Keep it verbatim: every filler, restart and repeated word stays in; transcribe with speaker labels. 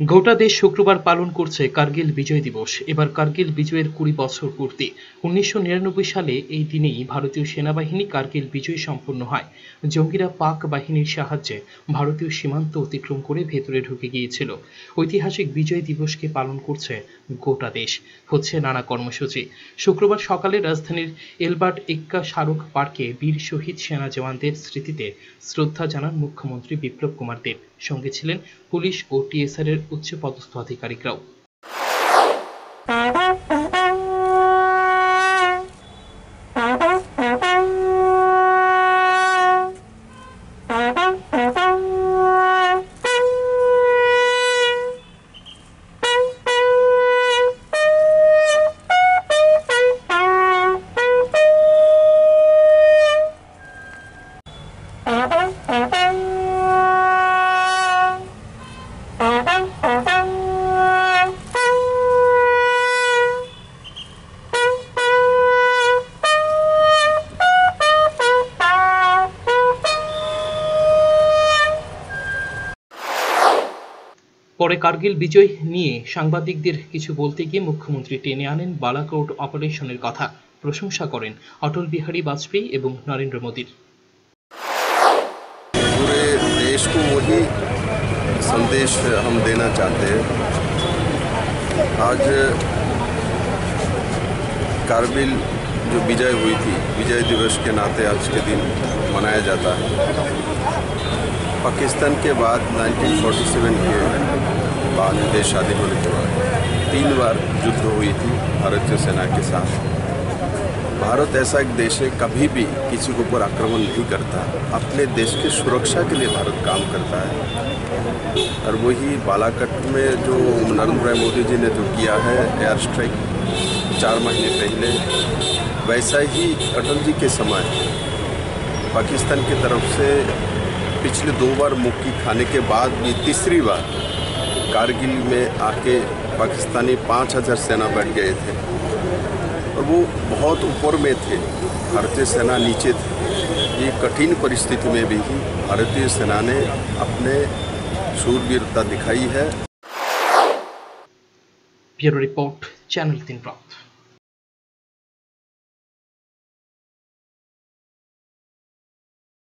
Speaker 1: গোটা দেশ শুক্রবার পালন করছে কার্গিল বিজয় দিবস। এবার কার্গিল বিজয়ের কুড়ি বছর পূর্তি। উনিশশো নিরানব্বই সালে এই দিনেই ভারতীয় সেনাবাহিনী কার্গিল বিজয় সম্পন্ন হয়। জঙ্গিরা পাক বাহিনীর সাহায্যে ভারতীয় সীমান্ত অতিক্রম করে ভেতরে ঢুকে গিয়েছিল। ঐতিহাসিক বিজয় দিবসকে পালন করছে গোটা দেশ। হচ্ছে নানা কর্মসূচি। শুক্রবার সকালে রাজধানীর এলবার্ট এক্কা স্মারক পার্কে বীর শহীদ সেনা জওয়ানদের স্মৃতিতে শ্রদ্ধা জানান মুখ্যমন্ত্রী বিপ্লব কুমার দেব। সঙ্গে ছিলেন পুলিশ ও টিএসআর এর উচ্চপদস্থ আধিকারিকরাও। পরে কার্গিল বিজয় নিয়ে সাংবাদিকদের কিছু বলতে গিয়ে মুখ্যমন্ত্রী টেনে আনেন বালাকোট অপারেশনের কথা। প্রশংসা করেন অটল বিহারী বাজপেয়ী এবং নরেন্দ্র মোদীর।
Speaker 2: पूरे देश को वही संदेश हम देना चाहते हैं। आज कारगिल जो विजय हुई थी, विजय दिवस के नाते आज के दिन मनाया जाता है। पाकिस्तान के बाद उन्नीस सौ सैंतालीस के बाद देश स्वाधीन होने के बाद तीन बार युद्ध हुई थी भारतीय सेना के साथ। भारत ऐसा एक देश है, कभी भी किसी के ऊपर आक्रमण नहीं करता। अपने देश की सुरक्षा के लिए भारत काम करता है। और वही बालाकोट में जो नरेंद्र मोदी जी ने जो किया है एयर स्ट्राइक चार महीने पहले, वैसा ही अटल जी के समय पाकिस्तान की तरफ से पिछले दो बार मुक्की खाने के बाद भी तीसरी बार कारगिल में आके पाकिस्तानी पाँच हज़ार सेना बैठ गए थे और वो बहुत ऊपर में थे, भारतीय सेना नीचे थी। ये कठिन परिस्थिति में भी भारतीय सेना ने अपने शूरवीरता दिखाई है।
Speaker 1: ब्यूरो रिपोर्ट, चैनल तीन।